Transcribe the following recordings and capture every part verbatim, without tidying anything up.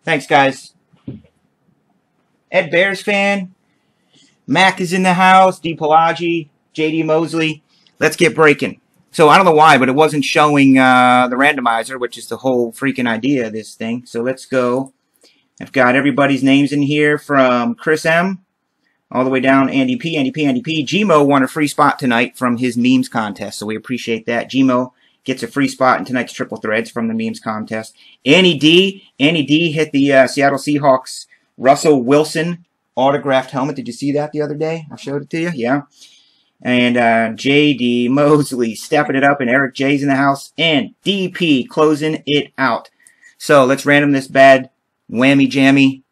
Thanks, guys. Ed Bears fan. Mac is in the house. D. Pelagi. J D. Mosley. Let's get breaking. So I don't know why, but it wasn't showing uh, the randomizer, which is the whole freaking idea of this thing. So let's go. I've got everybody's names in here from Chris M. all the way down Andy P. Andy P. Andy P. Gmo won a free spot tonight from his memes contest, so we appreciate that. Gmo gets a free spot in tonight's Triple Threads from the memes contest. Annie D. Annie D. hit the uh, Seattle Seahawks Russell Wilson autographed helmet. Did you see that the other day? I showed it to you. Yeah. And uh, J D. Mosley stepping it up, and Eric J's in the house, and D P closing it out. So let's random this bad whammy jammy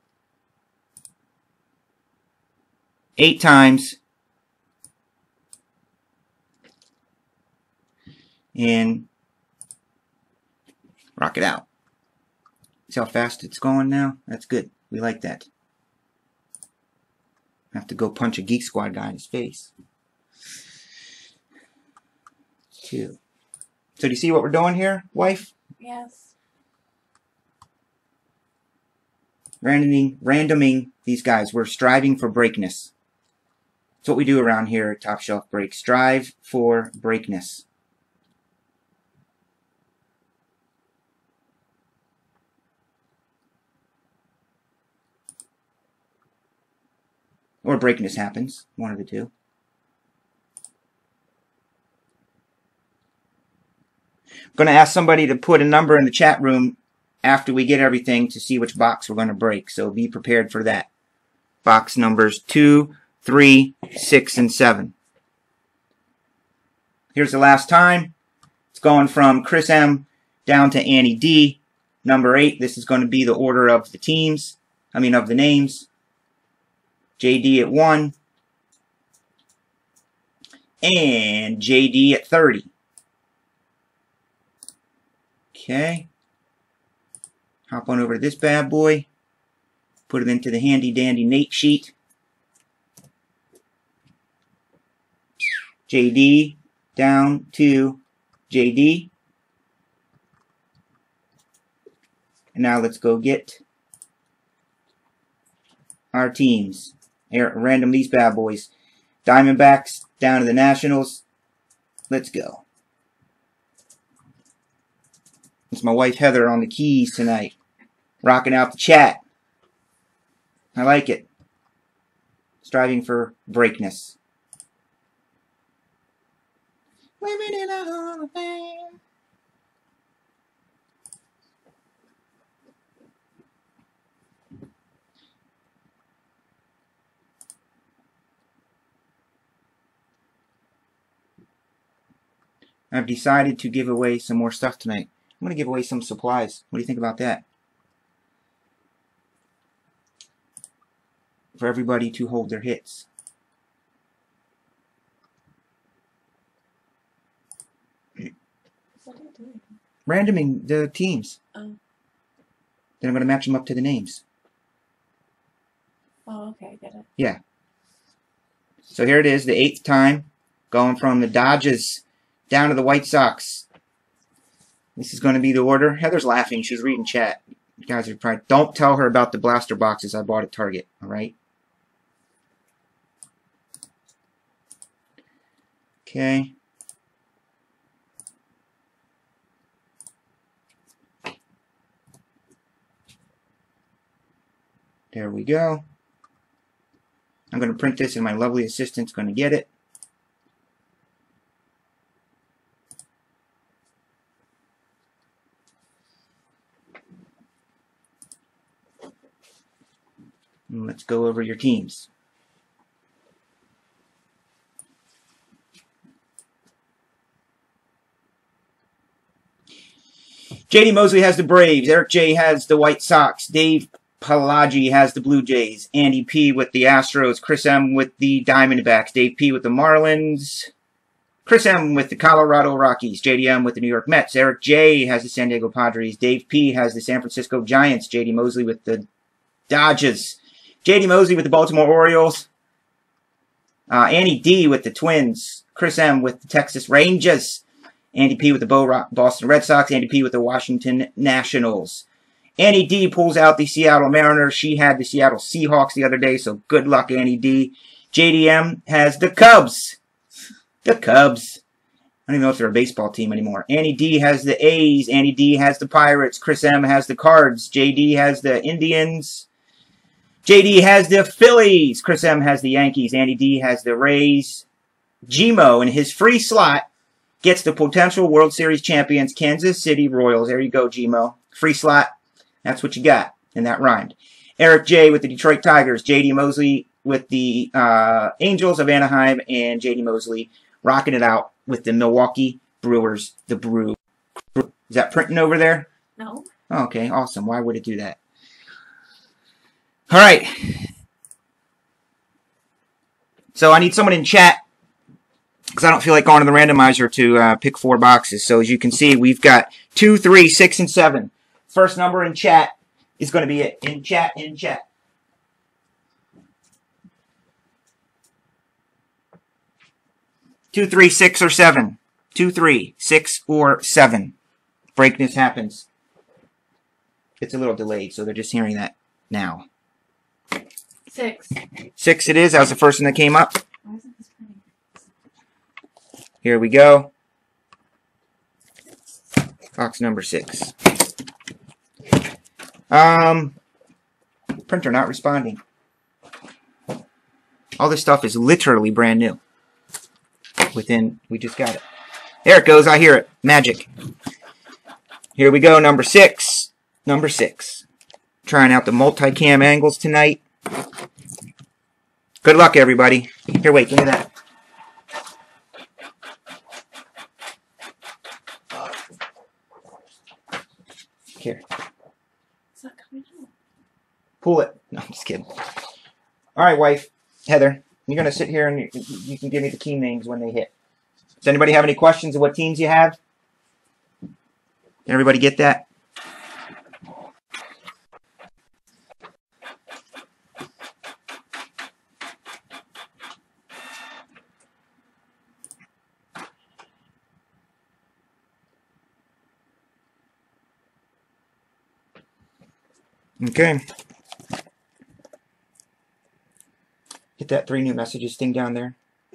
eight times. And rock it out. See how fast it's going now? That's good. We like that. I have to go punch a Geek Squad guy in his face. Two. So do you see what we're doing here, wife? Yes. Randoming, randoming these guys. We're striving for breakness. That's what we do around here at Top Shelf Break. Strive for breakness. Or breakness happens. One of the two. I'm going to ask somebody to put a number in the chat room after we get everything to see which box we're going to break. So be prepared for that. Box numbers two, three, six, and seven. Here's the last time. It's going from Chris M down to Annie D. Number eight. This is going to be the order of the teams. I mean of the names. J D at one. And J D at thirty. Okay. Hop on over to this bad boy. Put it into the handy dandy Nate sheet. J D down to J D. And now let's go get our teams. Here, random these bad boys. Diamondbacks down to the Nationals. Let's go. It's my wife Heather on the keys tonight. Rocking out the chat. I like it. Striving for breakness. Living in a Hall of Fame. I've decided to give away some more stuff tonight. I'm going to give away some supplies. What do you think about that? For everybody to hold their hits. What are you doing? Randoming the teams. Oh. Then I'm going to match them up to the names. Oh, okay, I get it. Yeah. So here it is, the eighth time. Going from the Dodgers down to the White Sox. This is going to be the order. Heather's laughing. She's reading chat. You guys are probably... Don't tell her about the blaster boxes I bought at Target. All right? Okay. There we go. I'm going to print this and my lovely assistant's going to get it. And let's go over your teams. J D Mosley has the Braves. Eric J has the White Sox. Dave Pelagi has the Blue Jays. Andy P with the Astros. Chris M with the Diamondbacks. Dave P with the Marlins. Chris M with the Colorado Rockies. J D M with the New York Mets. Eric J has the San Diego Padres. Dave P has the San Francisco Giants. J D Mosley with the Dodgers. J D Mosley with the Baltimore Orioles. Uh, Annie D with the Twins. Chris M with the Texas Rangers. Andy P with the Bo Boston Red Sox. Andy P with the Washington Nationals. Annie D pulls out the Seattle Mariners. She had the Seattle Seahawks the other day, so good luck, Annie D. J D M has the Cubs. The Cubs. I don't even know if they're a baseball team anymore. Annie D has the A's. Annie D has the Pirates. Chris M has the Cards. J D has the Indians. J D has the Phillies. Chris M has the Yankees. Annie D has the Rays. Gmo in his free slot gets the potential World Series champions Kansas City Royals. There you go, Gmo. Free slot. That's what you got. And that rhymed. Eric J with the Detroit Tigers. J D Mosley with the uh, Angels of Anaheim. And J D Mosley rocking it out with the Milwaukee Brewers. The Brew. Is that printing over there? No. Oh, okay, awesome. Why would it do that? All right. So I need someone in chat because I don't feel like going to the randomizer to uh, pick four boxes. So as you can see, we've got two, three, six, and seven. First number in chat is going to be it. In chat, in chat. Two, three, six, or seven. Two, three, six, or seven. Breakness happens. It's a little delayed, so they're just hearing that now. Six. Six it is. That was the first one that came up. Why isn't this printing? Here we go. Box number six. Um, printer not responding. All this stuff is literally brand new. Within, we just got it. There it goes. I hear it. Magic. Here we go. Number six. Number six. Trying out the multicam angles tonight. Good luck, everybody. Here, wait. Give me that. Here. It's not coming out. Pull it. No, I'm just kidding. All right, wife. Heather. You're going to sit here and you, you can give me the team names when they hit. Does anybody have any questions of what teams you have? Can everybody get that? Okay. Hit that three new messages thing down there.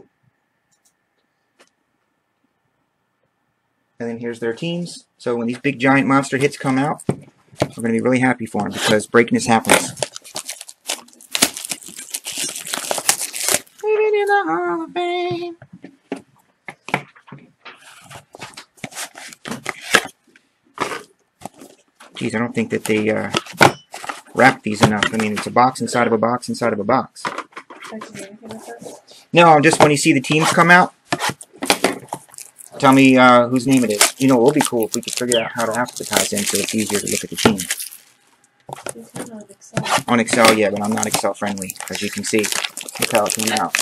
And then here's their teams. So when these big giant monster hits come out, we're going to be really happy for them because breakness happens. Put it in the Hall of Fame. Geez, I don't think that they uh, wrap these enough. I mean, it's a box inside of a box inside of a box. No, just when you see the teams come out, tell me uh, whose name it is. You know, it would be cool if we could figure out how to alphabetize them so it's easier to look at the team. Excel. On Excel, yeah, but I'm not Excel friendly, as you can see. Look how it came out.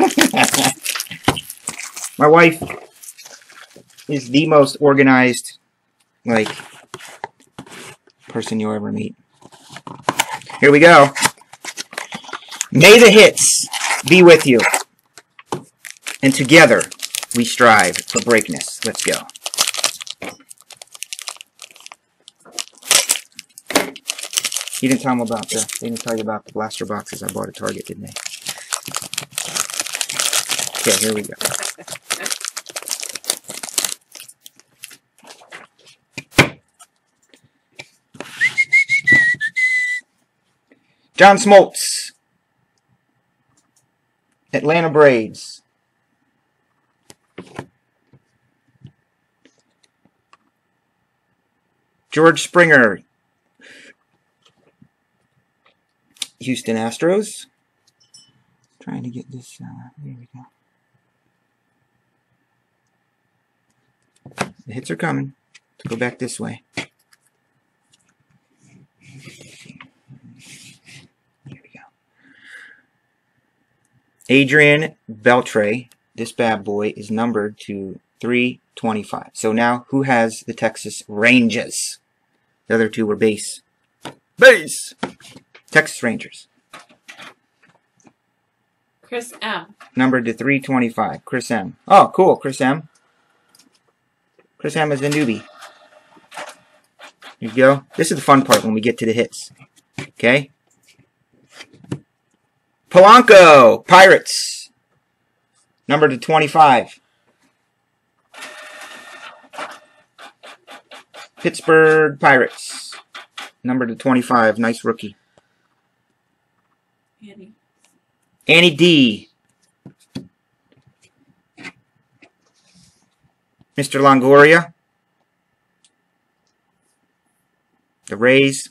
My wife is the most organized, like, person you'll ever meet. Here we go. May the hits be with you. And together we strive for breakness. Let's go. You didn't tell them about the, they didn't tell you about the blaster boxes I bought at Target, didn't they? Okay, here we go. John Smoltz. Atlanta Braves. George Springer. Houston Astros. Trying to get this. Uh, there we go. The hits are coming. Let's go back this way. Adrian Beltre, this bad boy, is numbered to three twenty-five. So now, who has the Texas Rangers? The other two were base. Base! Texas Rangers. Chris M. Numbered to three twenty-five. Chris M. Oh, cool, Chris M. Chris M is the newbie. Here you go. This is the fun part when we get to the hits. Okay. Polanco, Pirates. Number to twenty-five. Pittsburgh Pirates. Number to twenty-five. Nice rookie. Annie. Annie D. Mister Longoria. The Rays.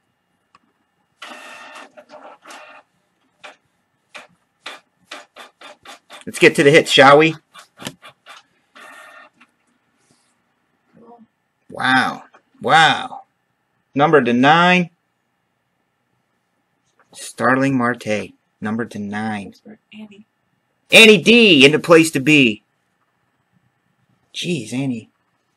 Let's get to the hits, shall we? Wow. Wow. Number to nine. Starling Marte. Number to nine. Annie. Annie D. In the place to be. Jeez, Annie.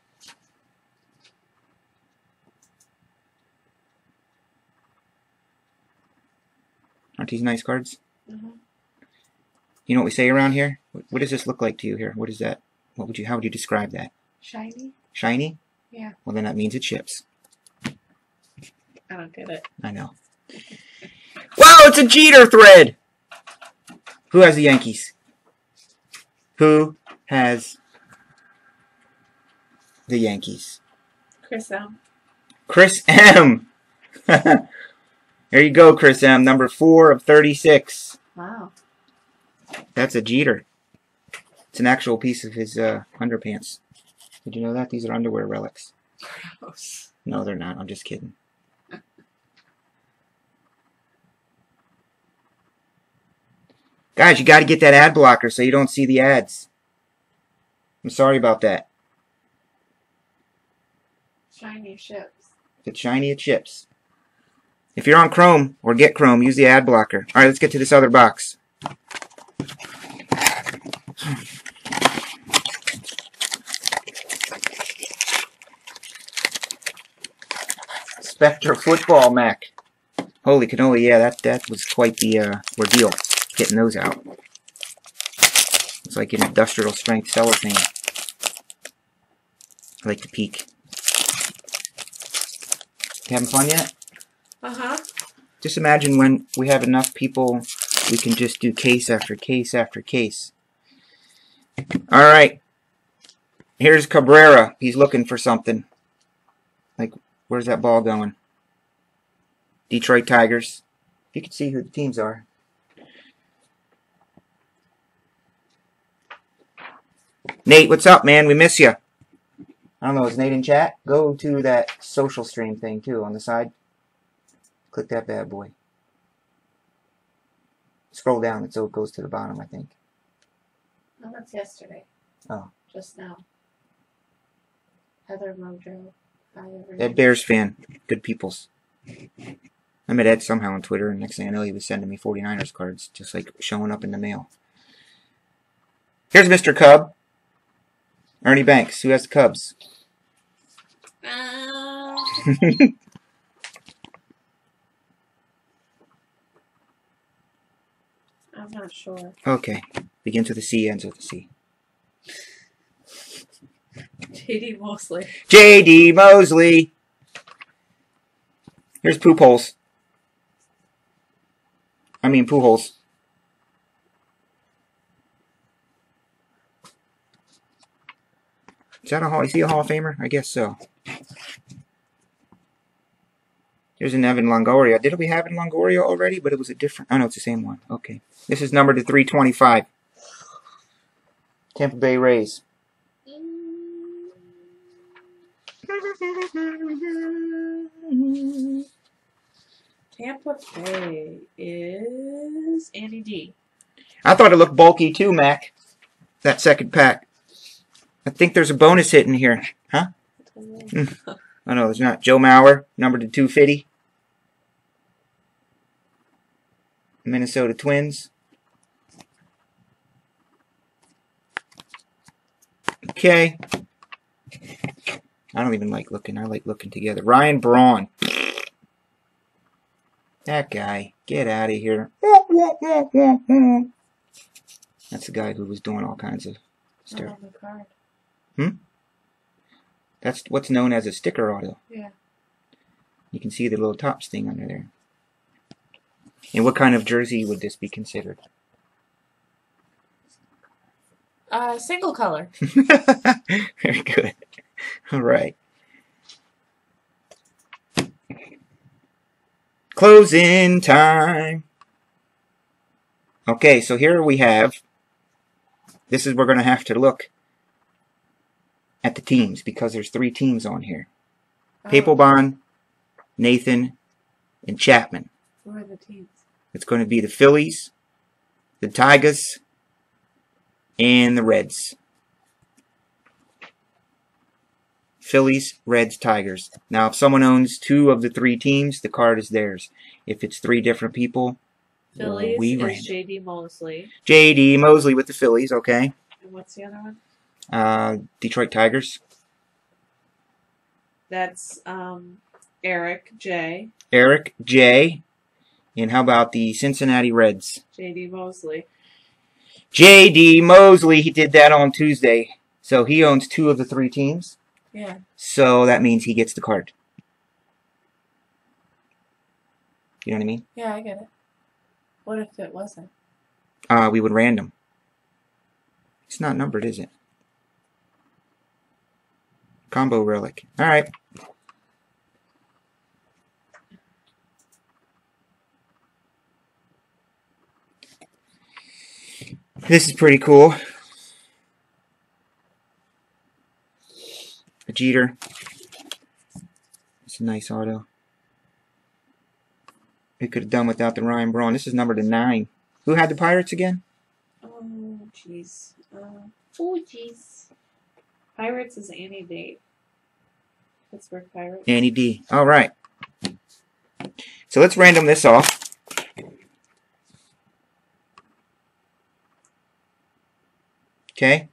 Aren't these nice cards? Mm-hmm. You know what we say around here? What, what does this look like to you here? What is that? What would you? How would you describe that? Shiny? Shiny? Yeah. Well, then that means it ships. I don't get it. I know. Wow, it's a Jeter thread! Who has the Yankees? Who has the Yankees? Chris M. Chris M. There you go, Chris M. Number four of thirty-six. Wow. That's a Jeter. It's an actual piece of his uh, underpants. Did you know that? These are underwear relics. Gross. No, they're not. I'm just kidding. Guys, you got to get that ad blocker so you don't see the ads. I'm sorry about that. Shiny ships. If it's shiny, it ships. If you're on Chrome or get Chrome, use the ad blocker. All right, let's get to this other box. Spectre Football, Mac. Holy cannoli, yeah, that, that was quite the uh, ordeal, getting those out. It's like an industrial strength cellophane. I like to peek. You having fun yet? Uh-huh. Just imagine when we have enough people, we can just do case after case after case. Alright. Here's Cabrera. He's looking for something. Like, where's that ball going? Detroit Tigers. You can see who the teams are. Nate, what's up, man? We miss you. I don't know, is Nate in chat? Go to that social stream thing, too, on the side. Click that bad boy. Scroll down so it goes to the bottom, I think. No, that's yesterday. Oh. Just now. Heather Mojo. Ed Bears fan. Good peoples. I met Ed somehow on Twitter, and next thing I know, he was sending me forty-niners cards, just like showing up in the mail. Here's Mister Cub. Ernie Banks. Who has the Cubs? Uh, I'm not sure. Okay. Begins with a C, ends with a C. J D Mosley. J D Mosley. Here's Poop Holes. I mean, Poo Holes. Is that a Hall? Is he a Hall of Famer? I guess so. Here's an Evan Longoria. Did we have an Longoria already? But it was a different... Oh, no, it's the same one. Okay. This is numbered to three twenty-five. Tampa Bay Rays. Tampa Bay is Annie D. I thought it looked bulky too, Mac. That second pack. I think there's a bonus hit in here. Huh? Mm. Oh, no, there's not. Joe Mauer, numbered to two fifty. Minnesota Twins. Okay. I don't even like looking. I like looking together. Ryan Braun. That guy. Get out of here. That's the guy who was doing all kinds of stuff. Oh, the card. Hmm? That's what's known as a sticker auto. Yeah. You can see the little tops thing under there. And what kind of jersey would this be considered? Uh, single color. Very good. All right. Closing time. Okay, so here we have, this is, we're going to have to look at the teams because there's three teams on here. Oh. Papelbon, Nathan, and Chapman. Who are the teams? It's going to be the Phillies, the Tigers, and the Reds. Phillies, Reds, Tigers. Now, if someone owns two of the three teams, the card is theirs. If it's three different people, Phillies we is ran. J D Mosley. J D Mosley with the Phillies, okay. And what's the other one? Uh, Detroit Tigers. That's um, Eric J. Eric J. And how about the Cincinnati Reds? J D Mosley. J D Mosley, he did that on Tuesday. So he owns two of the three teams. Yeah. So that means he gets the card. You know what I mean? Yeah, I get it. What if it wasn't? Uh, we would random. It's not numbered, is it? Combo relic. Alright. This is pretty cool. A Jeter. It's a nice auto. We could have done without the Ryan Braun. This is number to nine. Who had the Pirates again? Oh, jeez. Uh, oh, jeez. Pirates is Annie D. Pittsburgh Pirates. Annie D. All right. So let's random this off. Okay.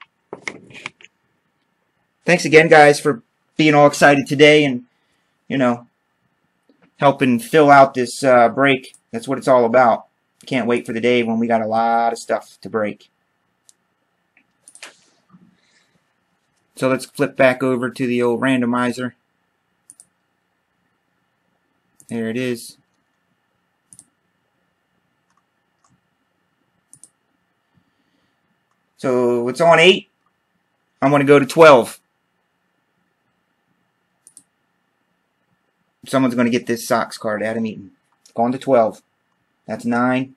Thanks again, guys, for being all excited today and, you know, helping fill out this uh, break. That's what it's all about. Can't wait for the day when we got a lot of stuff to break. So let's flip back over to the old randomizer. There it is. So it's on eight. I'm going to go to twelve. Someone's going to get this Sox card, Adam Eaton. Going to twelve. That's nine.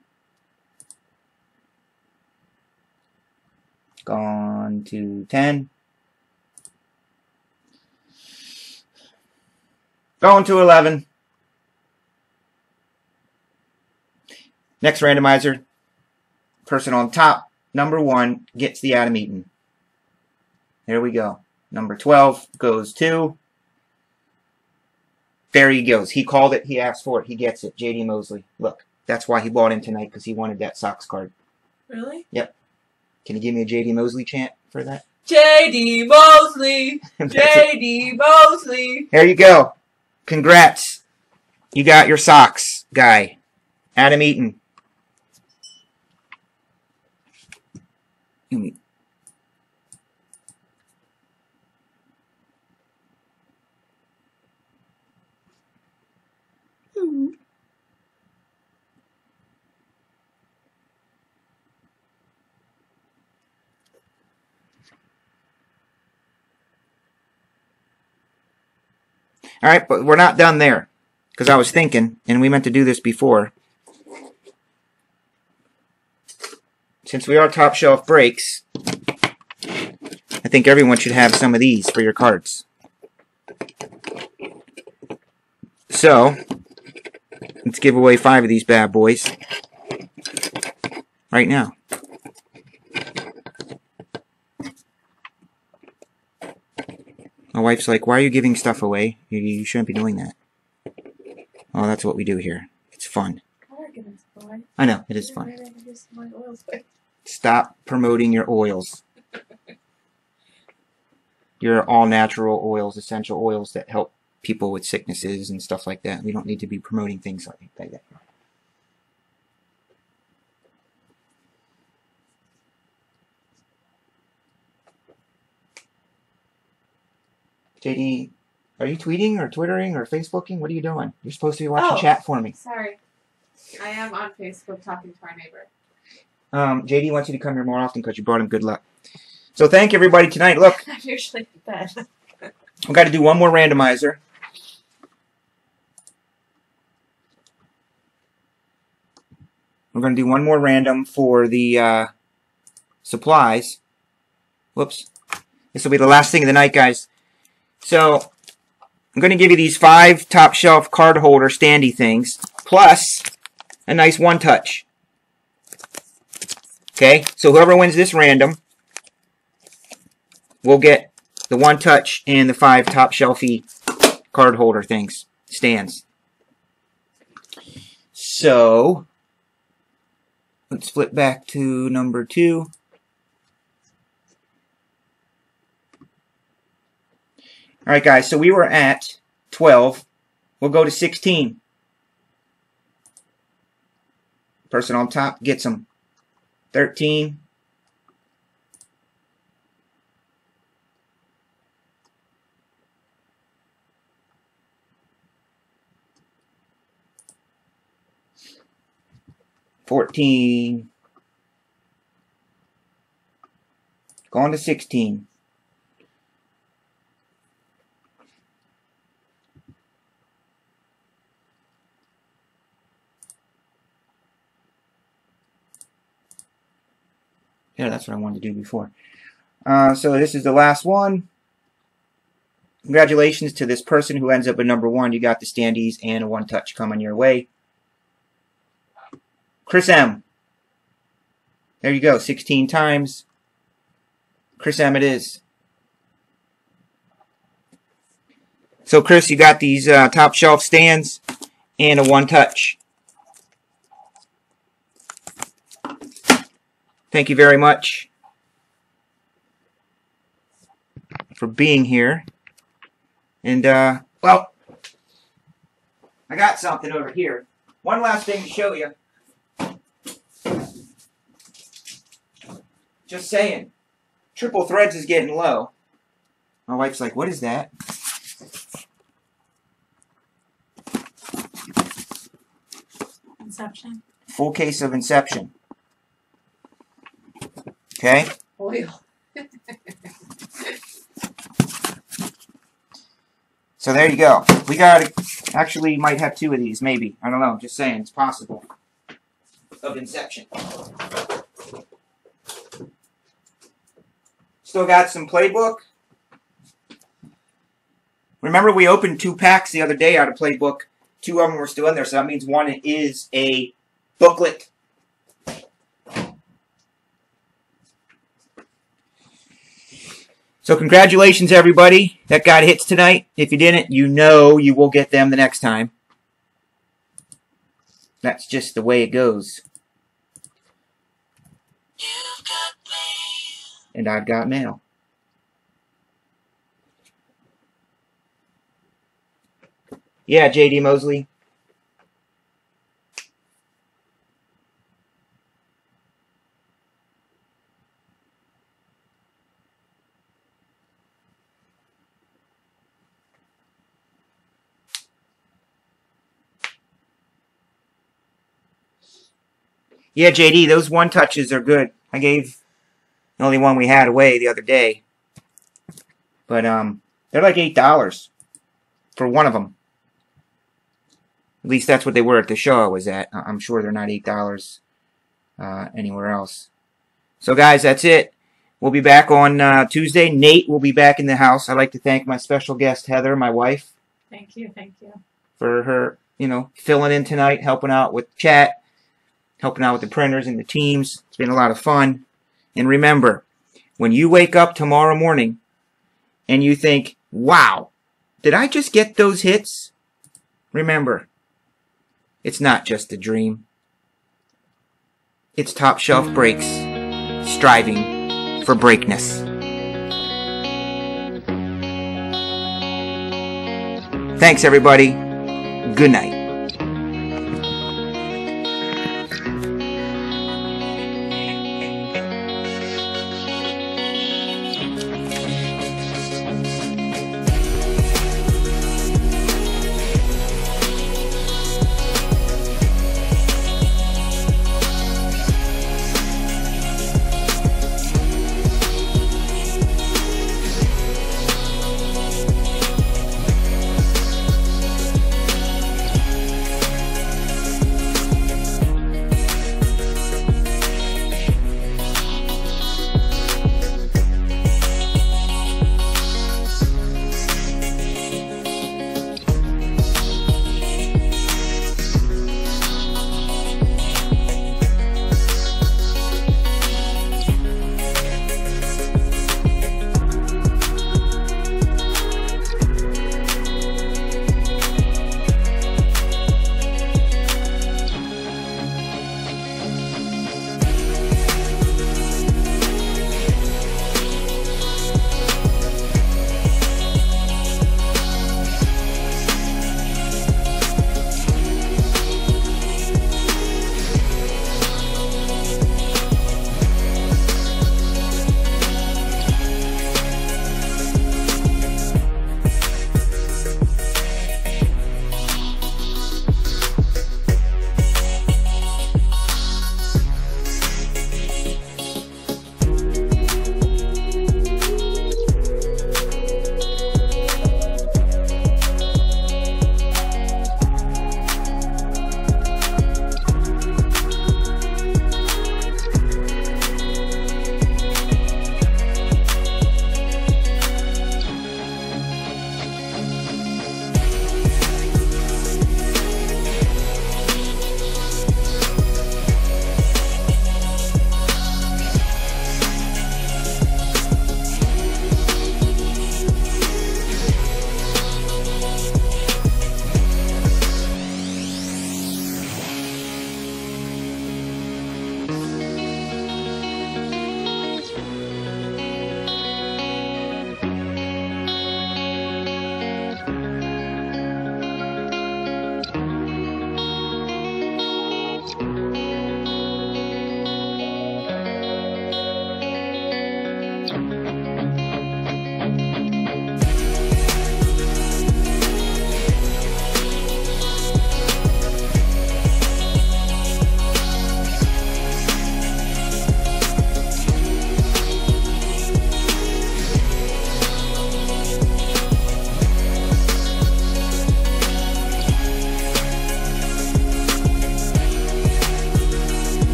Gone to ten. Going to eleven. Next randomizer. Person on top, number one, gets the Adam Eaton. There we go. Number twelve goes to... There he goes. He called it. He asked for it. He gets it. J D Mosley. Look, that's why he bought in tonight, because he wanted that Sox card. Really? Yep. Can you give me a J D Mosley chant for that? J D Mosley! J D Mosley! There you go. Congrats. You got your Sox guy. Adam Eaton. Alright, but we're not done there. Because I was thinking, and we meant to do this before. Since we are top shelf breaks, I think everyone should have some of these for your cards. So, let's give away five of these bad boys right now. My wife's like, why are you giving stuff away? You, you shouldn't be doing that. Well, that's what we do here. It's fun. I know, it is fun. Stop promoting your oils. Your all-natural oils, essential oils that help people with sicknesses and stuff like that. We don't need to be promoting things like that. J D, Are you tweeting or twittering or Facebooking? What are you doing? You're supposed to be watching Oh, chat for me. Sorry. I am on Facebook talking to our neighbor. Um, J D wants you to come here more often because you brought him good luck. So thank you, everybody, tonight. Look. I'm usually in bed. We've got to do one more randomizer. We're going to do one more random for the uh, supplies. Whoops. This will be the last thing of the night, guys. So, I'm going to give you these five top shelf card holder standy things, plus a nice one-touch. Okay, so whoever wins this random will get the one-touch and the five top shelfy card holder things, stands. So, let's flip back to number two. Alright guys, so we were at twelve. We'll go to sixteen. Person on top gets them. thirteen. fourteen. Going to sixteen. Yeah, that's what I wanted to do before. Uh, so this is the last one. Congratulations to this person who ends up at number one. You got the standees and a one-touch coming your way. Chris M. There you go, sixteen times. Chris M it is. So Chris, you got these uh, top shelf stands and a one-touch. Thank you very much for being here. And, uh, well, I got something over here. One last thing to show you. Just saying. Triple threads is getting low. My wife's like, what is that? Inception. Full case of Inception. Okay? Oil. So there you go. We got actually might have two of these, maybe. I don't know. Just saying, it's possible. Of Inception. Still got some playbook. Remember, we opened two packs the other day out of playbook. Two of them were still in there, so that means one is a booklet. So congratulations, everybody that got hits tonight. If you didn't, you know you will get them the next time. That's just the way it goes. You've got mail. And I've got mail. Yeah, J D Mosley. Yeah, J D, those one touches are good. I gave the only one we had away the other day. But um, they're like eight dollars for one of them. At least that's what they were at the show I was at. I'm sure they're not eight dollars uh, anywhere else. So, guys, that's it. We'll be back on uh, Tuesday. Nate will be back in the house. I'd like to thank my special guest, Heather, my wife. Thank you, thank you. For her, you know, filling in tonight, helping out with chat, helping out with the printers and the teams. It's been a lot of fun. And remember, when you wake up tomorrow morning and you think, wow, did I just get those hits? Remember, it's not just a dream. It's top shelf breaks, striving for breakness. Thanks, everybody. Good night.